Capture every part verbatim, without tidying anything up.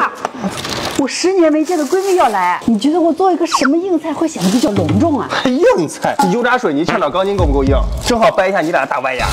我十年没见的闺蜜要来，你觉得我做一个什么硬菜会显得比较隆重啊？ 硬菜，油炸水泥嵌到钢筋够不够硬？正好掰一下你俩的大歪牙。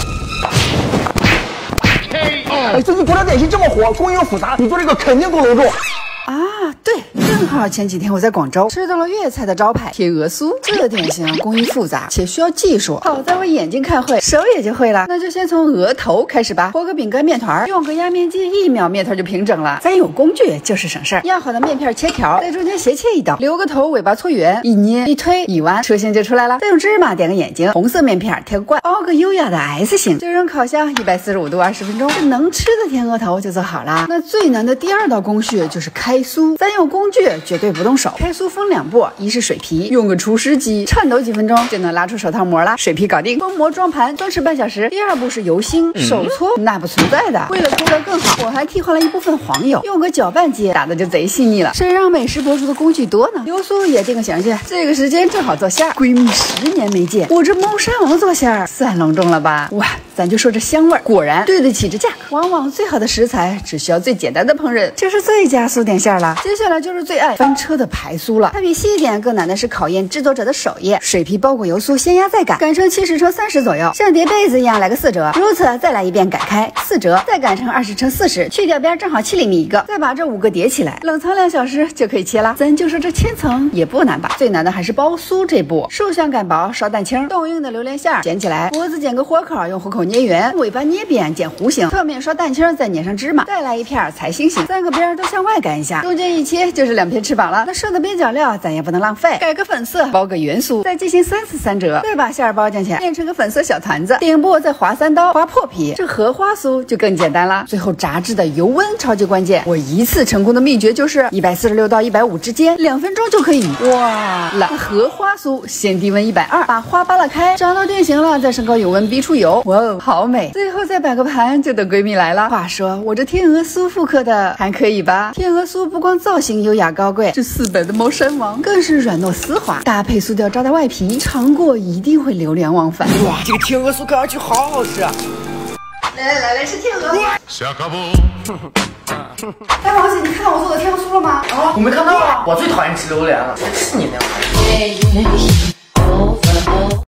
哎，最近国产点心这么火，工艺又复杂，你做这个肯定够隆重。 啊，对，正好前几天我在广州吃到了粤菜的招牌天鹅酥。这点心工艺复杂且需要技术，好在我眼睛看会，手也就会了。那就先从鹅头开始吧。和个饼干面团，用个压面机，一秒面团就平整了。咱有工具就是省事儿。压好的面片切条，在中间斜切一刀，留个头，尾巴搓圆，一捏一推一弯，雏形就出来了。再用芝麻点个眼睛，红色面片贴个冠，包个优雅的 S 型，就扔烤箱一百四十五度二十分钟，这能吃的天鹅头就做好了。那最难的第二道工序就是开酥，咱有工具绝对不动手。开酥分两步，一是水皮，用个除湿机颤抖几分钟就能拉出手套膜了，水皮搞定。封膜装盘端吃半小时。第二步是油星，手搓那不存在的。为了抠得更好，我还替换了一部分黄油，用个搅拌机打的就贼细腻了。谁让美食博主的工具多呢？油酥也定个详细，这个时间正好做馅儿。闺蜜十年没见，我这猫山王做馅儿算隆重了吧？哇，咱就说这香味儿，果然对得起这价格。往往最好的食材只需要最简单的烹饪，就是最佳酥点馅儿了。接下来就是最爱翻车的排酥了，它比细一点更难的是考验制作者的手艺。水皮包裹油酥，先压再擀，擀成七十乘三十左右，像叠被子一样来个四折，如此再来一遍擀开四折，再擀成二十乘四十，去掉边正好七厘米一个，再把这五个叠起来，冷藏两小时就可以切了。咱就说这千层也不难吧？最难的还是包酥这步，竖向擀薄，烧蛋清，冻硬的榴莲馅卷起来，脖子剪个豁口，用虎口捏圆，尾巴捏扁剪弧形，侧面刷蛋清，再粘上芝麻，再来一片财星形，三个边都向外擀一下，中间一切就是两片翅膀了。那剩的边角料咱也不能浪费，改个粉色，包个圆酥，再进行三次三折，再把馅儿包进去，变成个粉色小团子，顶部再划三刀，划破皮。这荷花酥就更简单了。最后炸制的油温超级关键，我一次成功的秘诀就是一百四十六到一百五之间，两分钟就可以。哇，那荷花酥先低温一百二，把花扒拉开，炸到定型了，再升高油温逼出油。哇哦，好美！最后再摆个盘，就等闺蜜来了。话说我这天鹅酥复刻的还可以吧？天鹅酥不光造型优雅高贵，这四本的猫山王更是软糯丝滑，搭配酥料炸的外皮，尝过一定会流连忘返。 哇，这个天鹅酥看上去好好吃啊！ 来来来来，吃天鹅。大王姐，你看到我做的天鹅酥了吗？ 啊，我没看到啊！我最讨厌吃榴莲了，是你那样。